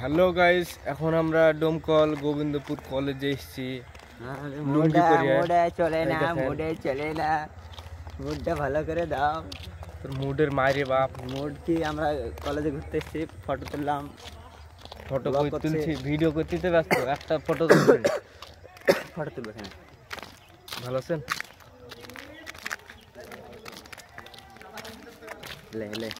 Hello guys, এখন আমরা ডোমকল গোবিন্দপুর কলেজে এসেছি। মুডটা ভালো করে দাও। তোর মুডের মায়ের বাপ। মুড কি, আমরা কলেজে ঘুরতে এসেছি, ফটো তুললাম। ফটো তুলছি, ভিডিও করতে ব্যস্ত, একটা ফটো তুলছি। ফটো তুলবো কেন? ভালো আছেন? লে লে